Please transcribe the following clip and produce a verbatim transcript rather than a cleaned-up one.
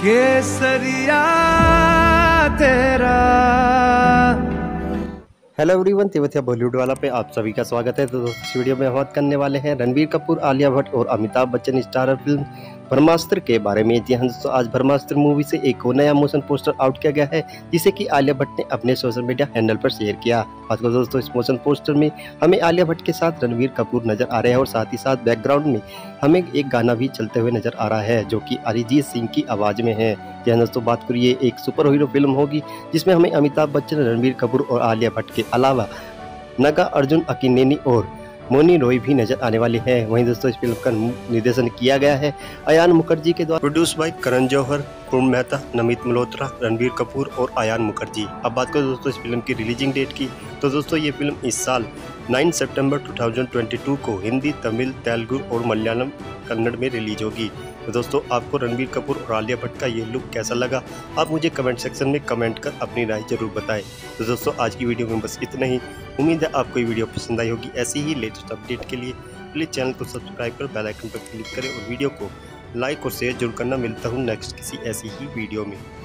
केसरिया तेरा। Hello everyone, Tewatia Bollywood वाला पे आप सभी का स्वागत है। तो दोस्तों इस वीडियो में हम बात करने वाले हैं रणबीर कपूर, आलिया भट्ट और अमिताभ बच्चन स्टारर फिल्म ब्रह्मास्त्र के बारे में। जी हाँ दोस्तों, आज ब्रह्मास्त्र मूवी से एक और नया मोशन पोस्टर आउट किया गया है, जिसे कि आलिया भट्ट ने अपने सोशल मीडिया हैंडल पर शेयर किया। आज को दोस्तों इस मोशन पोस्टर में हमें आलिया भट्ट के साथ रणबीर कपूर नजर आ रहे हैं और साथ ही साथ बैकग्राउंड में हमें एक गाना भी चलते हुए नजर आ रहा है, जो कि अरिजीत सिंह की आवाज में है। जी हाँ दोस्तों, बात करिए एक सुपर हीरो फिल्म होगी जिसमें हमें अमिताभ बच्चन, रणबीर कपूर और आलिया भट्ट के अलावा नागा अर्जुन अकिनेनी और मोनी रॉय भी नजर आने वाली है। वहीं दोस्तों इस फिल्म का निर्देशन किया गया है अयान मुखर्जी के द्वारा, प्रोड्यूस बाय करण जौहर, पूर्ण मेहता, नमित मल्होत्रा, रणबीर कपूर और अयान मुखर्जी। अब बात करें दोस्तों इस फिल्म की रिलीजिंग डेट की, तो दोस्तों ये फिल्म इस साल नौ सितंबर दो हज़ार बाईस को हिंदी, तमिल, तेलुगु और मलयालम, कन्नड़ में रिलीज होगी। तो दोस्तों आपको रणबीर कपूर और आलिया भट्ट का ये लुक कैसा लगा, आप मुझे कमेंट सेक्शन में कमेंट कर अपनी राय जरूर बताएं। तो दोस्तों आज की वीडियो में बस इतना ही। उम्मीद है आपको ये वीडियो पसंद आई होगी। ऐसी ही लेटेस्ट अपडेट के लिए प्लीज़ चैनल को सब्सक्राइब कर बेल आइकन पर क्लिक करें और वीडियो को लाइक और शेयर जरूर करना। मिलता हूँ नेक्स्ट किसी ऐसी ही वीडियो में।